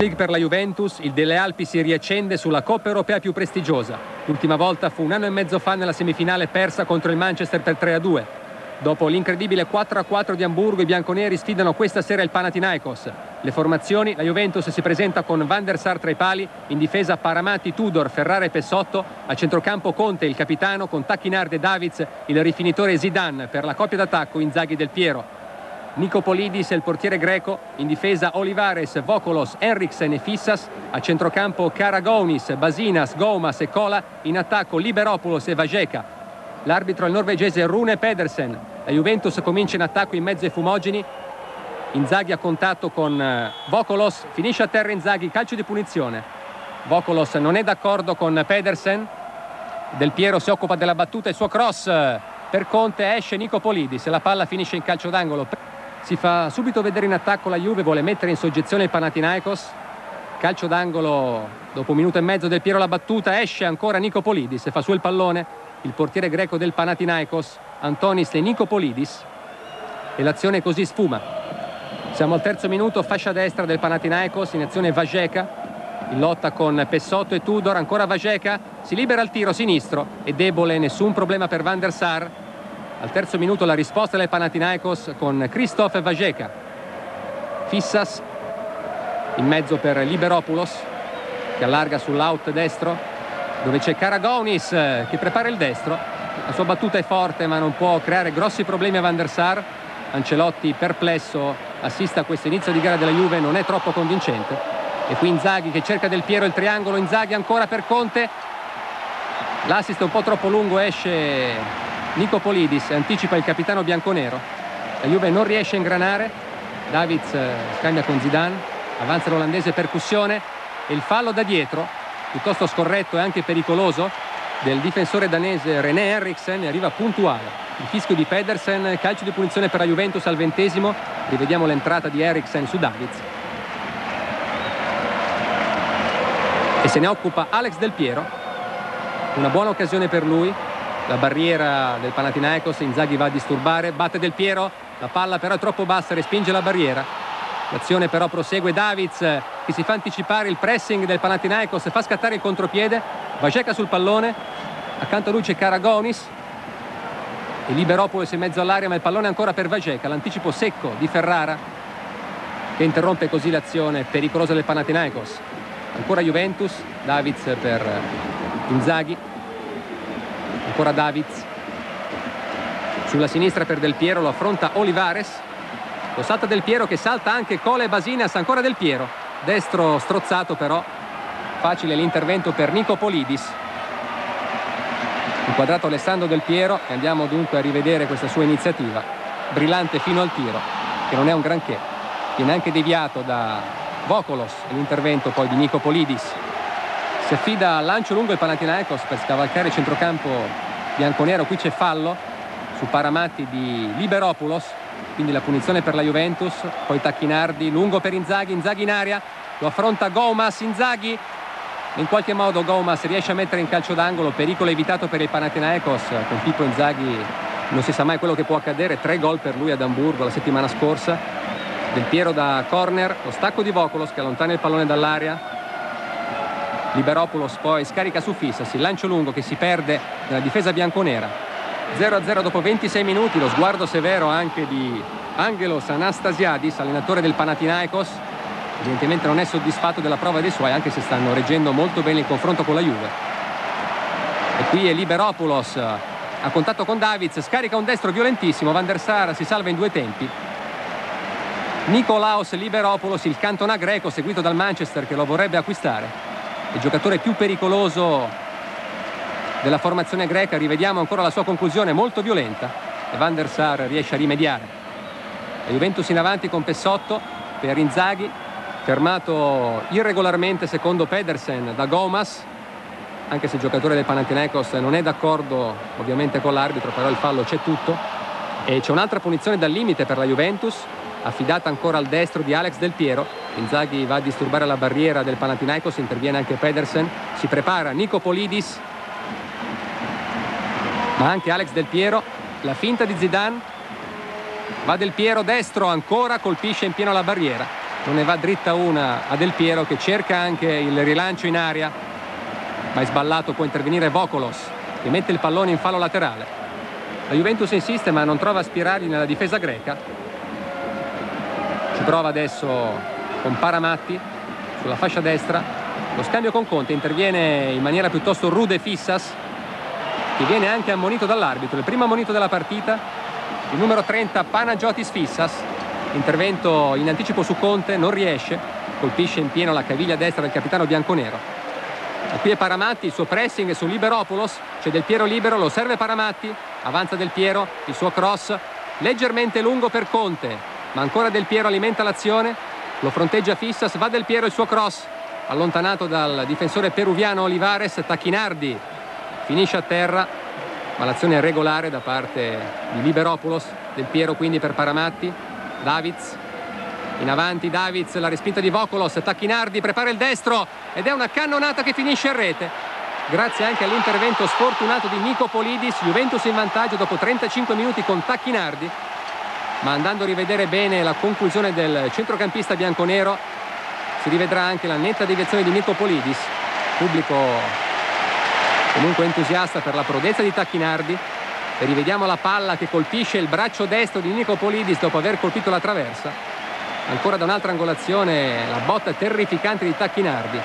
League per la Juventus, il Delle Alpi si riaccende sulla Coppa Europea più prestigiosa. L'ultima volta fu un anno e mezzo fa nella semifinale persa contro il Manchester per 3-2. Dopo l'incredibile 4-4 di Amburgo, i bianconeri sfidano questa sera il Panathinaikos. Le formazioni: la Juventus si presenta con Van der Sar tra i pali, in difesa Paramatti, Tudor, Ferrara e Pessotto, a centrocampo Conte, il capitano, con Tacchinardi e Davids, il rifinitore Zidane, per la coppia d'attacco Inzaghi Del Piero. Nikopolidis è il portiere greco, in difesa Olivares, Vokolos, Henriksen e Fissas, a centrocampo Karagounis, Basinas, Goumas e Kola, in attacco Liberopoulos e Vajeka. L'arbitro è il norvegese Rune Pedersen. La Juventus comincia in attacco in mezzo ai fumogeni. Inzaghi a contatto con Vokolos, finisce a terra Inzaghi, calcio di punizione. Vokolos non è d'accordo con Pedersen. Del Piero si occupa della battuta, il suo cross per Conte, esce Nikopolidis e la palla finisce in calcio d'angolo. Si fa subito vedere in attacco la Juve, vuole mettere in soggezione il Panathinaikos. Calcio d'angolo dopo un minuto e mezzo. Del Piero la battuta, esce ancora Nikopolidis e fa su il pallone il portiere greco del Panathinaikos, Antonis Nikopolidis, e l'azione così sfuma. Siamo al terzo minuto, fascia destra del Panathinaikos, in azione Vajeka, in lotta con Pessotto e Tudor, ancora Vajeka, si libera il tiro sinistro, è debole, nessun problema per Van der Sar. Al terzo minuto la risposta del Panathinaikos con Christophe Vajeka. Fissas in mezzo per Liberopoulos, che allarga sull'out destro, dove c'è Karagounis che prepara il destro. La sua battuta è forte ma non può creare grossi problemi a Van der Sar. Ancelotti, perplesso, assiste a questo inizio di gara della Juve, non è troppo convincente. E qui Inzaghi che cerca Del Piero, il triangolo, Inzaghi ancora per Conte. L'assist è un po' troppo lungo, esce Nikopolidis, anticipa il capitano bianconero. La Juve non riesce a ingranare. Davids scambia con Zidane, avanza l'olandese, percussione e il fallo da dietro, piuttosto scorretto e anche pericoloso, del difensore danese René Henriksen, arriva puntuale. Il fischio di Pedersen, calcio di punizione per la Juventus al 20°. Rivediamo l'entrata di Henriksen su Davids. E se ne occupa Alex Del Piero. Una buona occasione per lui. La barriera del Panathinaikos, Inzaghi va a disturbare, batte Del Piero, la palla però è troppo bassa, respinge la barriera. L'azione però prosegue, Davids che si fa anticipare il pressing del Panathinaikos, fa scattare il contropiede, Vajeka sul pallone, accanto a lui c'è Karagounis e Liberopoulos in mezzo all'area, ma il pallone ancora per Vajeka, l'anticipo secco di Ferrara che interrompe così l'azione pericolosa del Panathinaikos. Ancora Juventus, Davids per Inzaghi, ancora Davids sulla sinistra per Del Piero, lo affronta Olivares, lo salta Del Piero che salta anche Kola e Basinas, ancora Del Piero, destro strozzato però, facile l'intervento per Nikopolidis, inquadrato Alessandro Del Piero, e andiamo dunque a rivedere questa sua iniziativa, brillante fino al tiro, che non è un granché, viene anche deviato da Vokolos, l'intervento poi di Nikopolidis. Si affida al lancio lungo il Panathinaikos per scavalcare il centrocampo bianconero. Qui c'è fallo su Paramatti di Liberopoulos, quindi la punizione per la Juventus. Poi Tacchinardi, lungo per Inzaghi, Inzaghi in aria, lo affronta Goumas, Inzaghi in qualche modo Goumas riesce a mettere in calcio d'angolo, pericolo evitato per il Panathinaikos. Con Pippo Inzaghi non si sa mai quello che può accadere, 3 gol per lui ad Amburgo la settimana scorsa. Del Piero da corner, lo stacco di Vokolos che allontana il pallone dall'area. Liberopoulos poi scarica su Fissas, il lancio lungo che si perde nella difesa bianconera. 0-0 dopo 26 minuti, lo sguardo severo anche di Angelos Anastasiadis, allenatore del Panathinaikos. Evidentemente non è soddisfatto della prova dei suoi, anche se stanno reggendo molto bene il confronto con la Juve. E qui è Liberopoulos a contatto con Davids, scarica un destro violentissimo, Van der Sar si salva in 2 tempi. Nikolaos Liberopoulos, il cantona greco seguito dal Manchester che lo vorrebbe acquistare. Il giocatore più pericoloso della formazione greca. Rivediamo ancora la sua conclusione molto violenta e Van der Sar riesce a rimediare. La Juventus in avanti con Pessotto per Inzaghi, fermato irregolarmente secondo Pedersen da Goumas, anche se il giocatore del Panathinaikos non è d'accordo ovviamente con l'arbitro, però il fallo c'è tutto. E c'è un'altra punizione dal limite per la Juventus, affidata ancora al destro di Alex Del Piero. Inzaghi va a disturbare la barriera del Panathinaikos, interviene anche Pedersen, si prepara Nikopolidis, ma anche Alex Del Piero, la finta di Zidane, va Del Piero destro ancora, colpisce in pieno la barriera. Non ne va dritta una a Del Piero, che cerca anche il rilancio in aria, ma è sballato. Può intervenire Vokolos, che mette il pallone in fallo laterale. La Juventus insiste ma non trova spiragli nella difesa greca. Ci prova adesso con Paramatti sulla fascia destra. Lo scambio con Conte, interviene in maniera piuttosto rude Fissas, che viene anche ammonito dall'arbitro. Il primo ammonito della partita, il numero 30 Panagiotis Fissas. Intervento in anticipo su Conte, non riesce, colpisce in pieno la caviglia destra del capitano bianconero. E qui è Paramatti, il suo pressing su Liberopoulos, c'è Del Piero libero, lo serve Paramatti, avanza Del Piero, il suo cross leggermente lungo per Conte, ma ancora Del Piero alimenta l'azione, lo fronteggia Fissas, va Del Piero, il suo cross allontanato dal difensore peruviano Olivares. Tacchinardi finisce a terra, ma l'azione è regolare da parte di Liberopoulos. Del Piero quindi per Paramatti, Davids in avanti, Davids, la respinta di Vokolos, Tacchinardi prepara il destro ed è una cannonata che finisce in rete grazie anche all'intervento sfortunato di Nicopolidis. Juventus in vantaggio dopo 35 minuti con Tacchinardi, ma andando a rivedere bene la conclusione del centrocampista bianconero si rivedrà anche la netta deviazione di Nicopolidis. Pubblico comunque entusiasta per la prodezza di Tacchinardi, e rivediamo la palla che colpisce il braccio destro di Nicopolidis dopo aver colpito la traversa. Ancora da un'altra angolazione la botta terrificante di Tacchinardi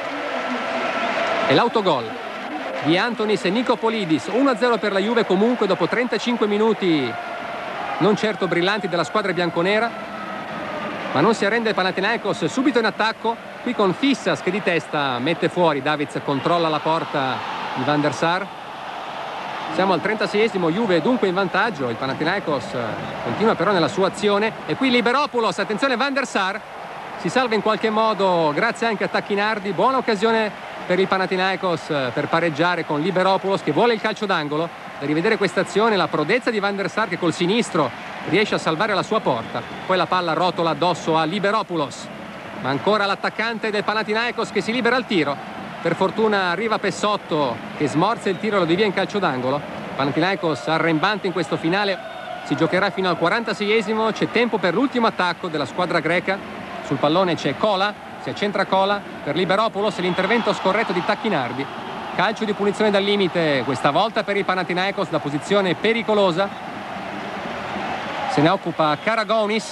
e l'autogol di Antonis e Nicopolidis. 1-0 per la Juve comunque dopo 35 minuti non certo brillanti della squadra bianconera, ma non si arrende il Panathinaikos subito in attacco, qui con Fissas che di testa mette fuori. Davids controlla la porta di Van der Sar. Siamo al 36esimo, Juve dunque in vantaggio, il Panathinaikos continua però nella sua azione e qui Liberopoulos, attenzione Van der Sar, si salva in qualche modo grazie anche a Tacchinardi. Buona occasione per il Panathinaikos per pareggiare con Liberopoulos che vuole il calcio d'angolo. Da rivedere questa azione, la prodezza di Van der Sar che col sinistro riesce a salvare la sua porta, poi la palla rotola addosso a Liberopoulos, ma ancora l'attaccante del Panathinaikos che si libera al tiro. Per fortuna arriva Pessotto che smorza il tiro e lo devia in calcio d'angolo. Panathinaikos arrembante in questo finale, si giocherà fino al 46esimo, c'è tempo per l'ultimo attacco della squadra greca. Sul pallone c'è Cola, si accentra Cola per Liberopoulos e l'intervento scorretto di Tacchinardi. Calcio di punizione dal limite, questa volta per il Panathinaikos da posizione pericolosa. Se ne occupa Karagonis,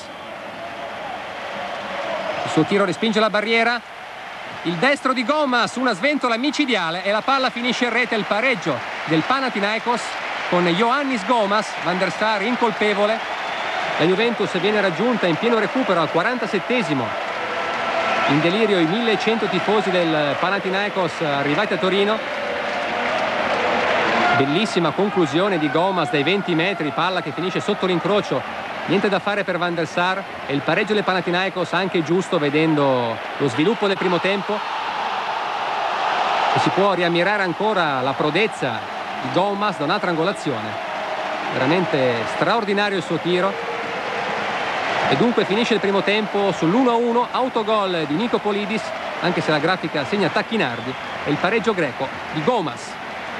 il suo tiro respinge la barriera. Il destro di Gomas, una sventola micidiale e la palla finisce in rete. Il pareggio del Panathinaikos con Ioannis Gomas, Van der Sar incolpevole. La Juventus viene raggiunta in pieno recupero al 47esimo. In delirio i 1100 tifosi del Panathinaikos arrivati a Torino. Bellissima conclusione di Gomas dai 20 metri, palla che finisce sotto l'incrocio. Niente da fare per Van der Sar e il pareggio del Panathinaikos anche giusto vedendo lo sviluppo del primo tempo. E si può riammirare ancora la prodezza di Gomas da un'altra angolazione. Veramente straordinario il suo tiro. E dunque finisce il primo tempo sull'1-1, autogol di Nicopolidis, anche se la grafica segna Tacchinardi, e il pareggio greco di Gomas.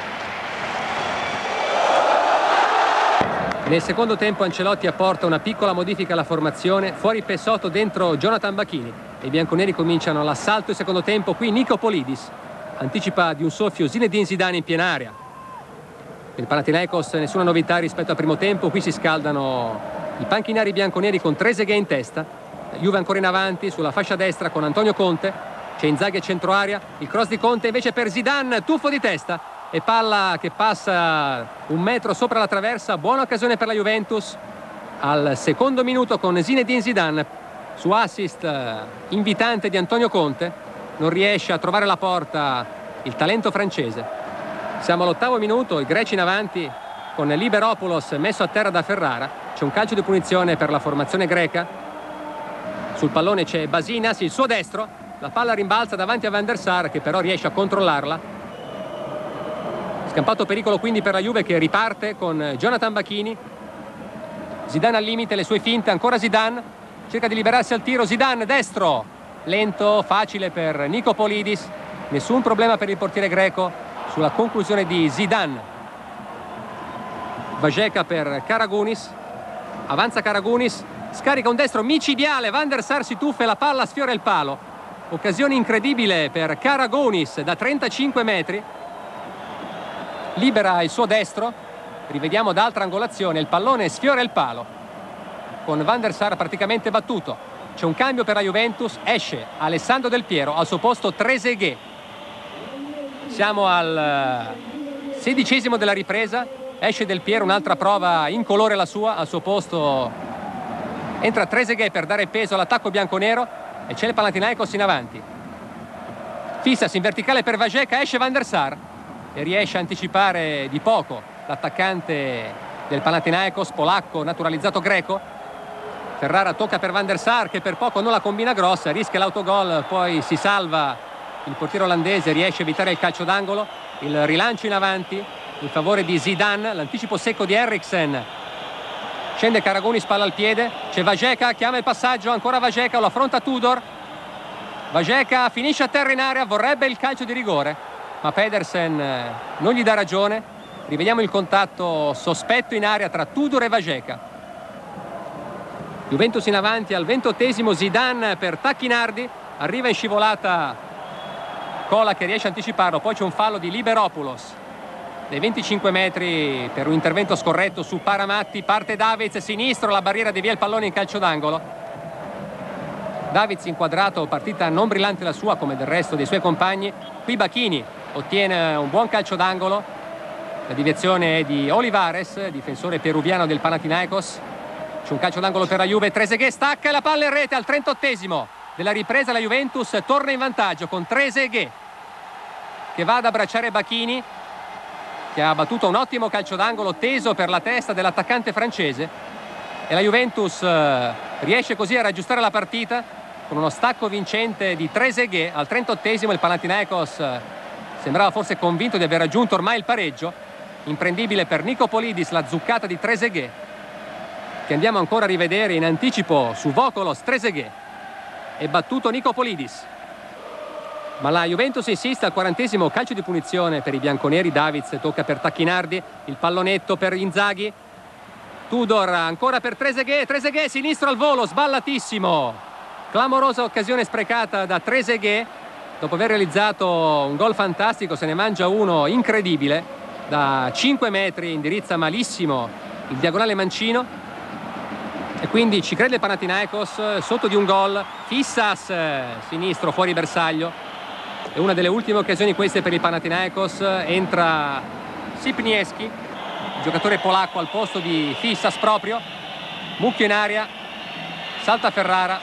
Nel secondo tempo Ancelotti apporta una piccola modifica alla formazione, fuori Pessotto, dentro Jonathan Bacchini. I bianconeri cominciano l'assalto il secondo tempo, qui Nicopolidis anticipa di un soffio Zinedine Zidane in piena area. Per il Panathinaikos nessuna novità rispetto al primo tempo, qui si scaldano i panchinari bianconeri con Trezeguet in testa. Juve ancora in avanti sulla fascia destra con Antonio Conte, c'è Inzaghi a centro area, il cross di Conte invece per Zidane, tuffo di testa e palla che passa un metro sopra la traversa. Buona occasione per la Juventus al secondo minuto con Zinedine Zidane su assist invitante di Antonio Conte. Non riesce a trovare la porta il talento francese. Siamo all'8° minuto, i greci in avanti con Liberopoulos messo a terra da Ferrara. C'è un calcio di punizione per la formazione greca. Sul pallone c'è Basinas, il suo destro, la palla rimbalza davanti a Van der Sar che però riesce a controllarla. Scampato pericolo quindi per la Juve che riparte con Jonathan Bacchini. Zidane al limite, le sue finte, ancora Zidane, cerca di liberarsi al tiro, Zidane destro, lento, facile per Nicopolidis, nessun problema per il portiere greco sulla conclusione di Zidane. Vajeka per Karagunis, avanza Karagunis, Scarica un destro micidiale, Van der Sar si tuffa e la palla sfiora il palo. Occasione incredibile per Karagonis da 35 metri. Libera il suo destro, rivediamo da altra angolazione, il pallone sfiora il palo, con Van der Sar praticamente battuto. C'è un cambio per la Juventus, esce Alessandro Del Piero, al suo posto Trezeguet. Siamo al 16° della ripresa, esce Del Piero, un'altra prova incolore la sua, al suo posto entra Trezeguet per dare peso all'attacco bianconero e c'è il Panathinaikos in avanti. Fissas in verticale per Vajeka, esce Van der Sar e riesce a anticipare di poco l'attaccante del Panathinaikos, polacco naturalizzato greco. Ferrara tocca per Van der Sar che per poco non la combina grossa, rischia l'autogol, poi si salva il portiere olandese, riesce a evitare il calcio d'angolo. Il rilancio in avanti in favore di Zidane, l'anticipo secco di Eriksen. Scende Karagonis, palla al piede, c'è Vajeka, chiama il passaggio, ancora Vajeka, lo affronta Tudor. Vajeka finisce a terra in area, vorrebbe il calcio di rigore, ma Pedersen non gli dà ragione. Rivediamo il contatto sospetto in area tra Tudor e Vajeka. Juventus in avanti al 28°, Zidane per Tacchinardi, arriva in scivolata Cola che riesce a anticiparlo, poi c'è un fallo di Liberopoulos dai 25 metri per un intervento scorretto su Paramatti. Parte Davids, sinistro, la barriera devia il pallone in calcio d'angolo. Davids inquadrato, partita non brillante la sua come del resto dei suoi compagni. Qui Bacchini ottiene un buon calcio d'angolo, la deviazione è di Olivares, difensore peruviano del Panathinaikos. C'è un calcio d'angolo per la Juve, Trezeguet stacca e la palla in rete al 38° della ripresa. La Juventus torna in vantaggio con Trezeguet che va ad abbracciare Bacchini, che ha battuto un ottimo calcio d'angolo teso per la testa dell'attaccante francese, e la Juventus riesce così a raggiustare la partita con uno stacco vincente di Trezeguet al 38°. Il Panathinaikos sembrava forse convinto di aver raggiunto ormai il pareggio. Imprendibile per Nicopolidis la zuccata di Trezeguet, che andiamo ancora a rivedere in anticipo su Vokolos. Trezeguet è battuto Nicopolidis, ma la Juventus insiste al 40°, calcio di punizione per i bianconeri. Davids tocca per Tacchinardi, il pallonetto per Inzaghi. Tudor ancora per Trezeguet, Trezeguet sinistro al volo, sballatissimo. Clamorosa occasione sprecata da Trezeguet, dopo aver realizzato un gol fantastico se ne mangia uno incredibile da 5 metri, indirizza malissimo il diagonale mancino e quindi ci crede il Panathinaikos sotto di un gol. Fissas sinistro fuori bersaglio. È una delle ultime occasioni queste per il Panathinaikos. Entra Sipniewski, il giocatore polacco, al posto di Fissas proprio. Mucchio in aria, salta Ferrara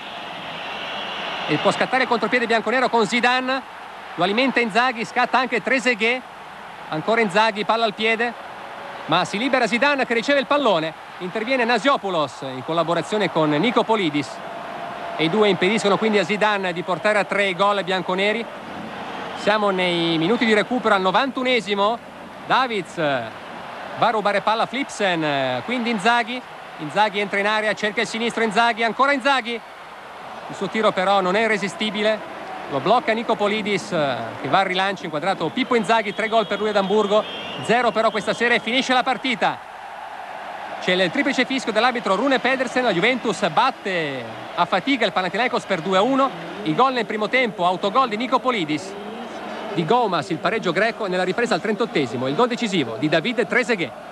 e può scattare il contropiede bianconero con Zidane. Lo alimenta Inzaghi, scatta anche Trezeguet. Ancora Inzaghi, palla al piede, ma si libera Zidane che riceve il pallone. Interviene Nasiopoulos in collaborazione con Nicopolidis e i due impediscono quindi a Zidane di portare a 3 i gol bianconeri. Siamo nei minuti di recupero al 91°. Davids va a rubare palla a Flipsen, quindi Inzaghi entra in area, cerca il sinistro Inzaghi, ancora Inzaghi. Il suo tiro però non è irresistibile, lo blocca Nicopolidis che va al rilancio, inquadrato Pippo Inzaghi. 3 gol per lui ad Amburgo, 0 però questa sera e finisce la partita. C'è il triplice fischio dell'arbitro Rune Pedersen. La Juventus batte a fatica il Panathinaikos per 2-1. I gol nel primo tempo, autogol di Nicopolidis, di Gomas il pareggio greco, nella ripresa al 38°, il gol decisivo di David Trezeguet.